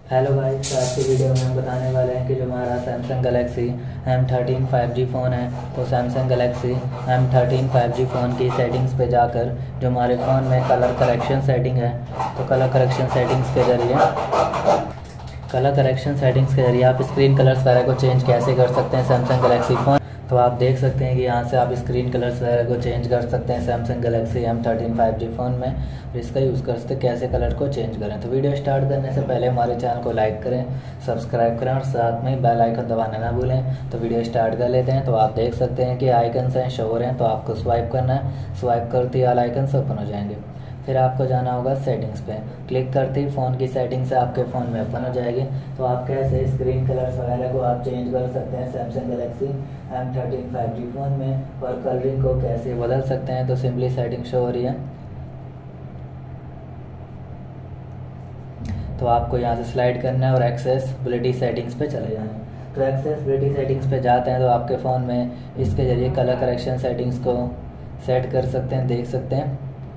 Hello guys, आज की video में हम बताने वाले हैं कि जो हमारा Samsung Galaxy M13 5G phone है, तो Samsung Galaxy M13 5G phone की सेटिंग्स पे जाकर जो हमारे फ़ोन में कलर करेक्शन सेटिंग है, तो कलर करेक्शन सेटिंग्स के ज़रिए आप स्क्रीन कलर्स वगैरह को चेंज कैसे कर सकते हैं सैमसंग गैलेक्सी फ़ोन। तो आप देख सकते हैं कि यहाँ से आप स्क्रीन कलर्स वगैरह को चेंज कर सकते हैं Samsung Galaxy M13 5G phone में, और इसका यूज़ कर सकते कैसे कलर को चेंज करें। तो वीडियो स्टार्ट करने से पहले हमारे चैनल को लाइक करें, सब्सक्राइब करें और साथ में बेल आइकन दबाना ना भूलें। तो वीडियो स्टार्ट कर लेते हैं। तो आप देख सकते हैं कि आइकन्स हैं, शो हो रहे हैं, तो आपको स्वाइप करना है। स्वाइप करते ही ऑल आइकन्स ओपन हो जाएंगे। फिर आपको जाना होगा सेटिंग्स पे, क्लिक करते ही फ़ोन की सेटिंग्स आपके फ़ोन में ओपन हो जाएगी। तो आप कैसे स्क्रीन कलर्स वगैरह को आप चेंज कर सकते हैं Samsung Galaxy M13 5G phone में, और कलरिंग को कैसे बदल सकते हैं। तो सिंपली सेटिंग शो हो रही है, तो आपको यहाँ से स्लाइड करना है और एक्सेसिबिलिटी सेटिंग्स पे चले जाना है। तो एक्सेसिबिलिटी सेटिंग्स पे जाते हैं तो आपके फ़ोन में इसके ज़रिए कलर करेक्शन सेटिंग्स को सेट कर सकते हैं। देख सकते हैं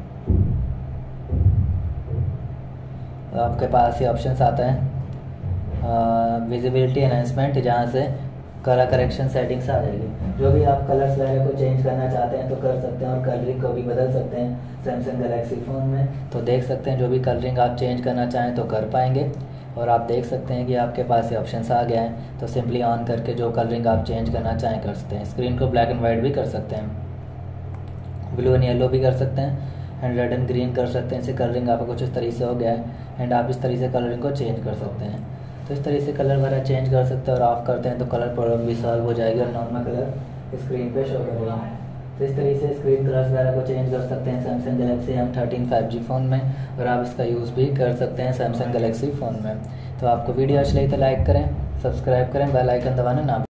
तो आपके पास ये ऑप्शंस आता है विजिबिलिटी एनहांसमेंट, जहाँ से कलर करेक्शन सेटिंग्स आ जाएगी। जो भी आप कलर्स वगैरह को चेंज करना चाहते हैं तो कर सकते हैं, और कलरिंग को भी बदल सकते हैं सैमसंग गैलेक्सी फ़ोन में। तो देख सकते हैं जो भी कलरिंग आप चेंज करना चाहें तो कर पाएंगे। और आप देख सकते हैं कि आपके पास ये ऑप्शंस आ गया है, तो सिंपली ऑन करके जो कलरिंग आप चेंज करना चाहें कर सकते हैं। स्क्रीन को ब्लैक एंड वाइट भी कर सकते हैं, ब्लू एंड येलो भी कर सकते हैं, एंड रेड एंड ग्रीन कर सकते हैं। इससे कलरिंग आपका कुछ इस तरीके से हो गया है, एंड आप इस तरीके से कलरिंग को चेंज कर सकते हैं। तो इस तरीके से कलर वगैरह चेंज कर सकते हैं, और ऑफ करते हैं तो कलर प्रॉब्लम भी सॉल्व हो जाएगी और नॉर्मल कलर स्क्रीन पे शो करेगा। तो इस तरीके से स्क्रीन कलर्स वगैरह को चेंज कर सकते हैं Samsung Galaxy M13 5G phone में, और आप इसका यूज़ भी कर सकते हैं सैमसंग गैलेक्सी फ़ोन में। तो आपको वीडियो अच्छी लगी तो लाइक करें, सब्सक्राइब करें, बेल आइकन दबाना ना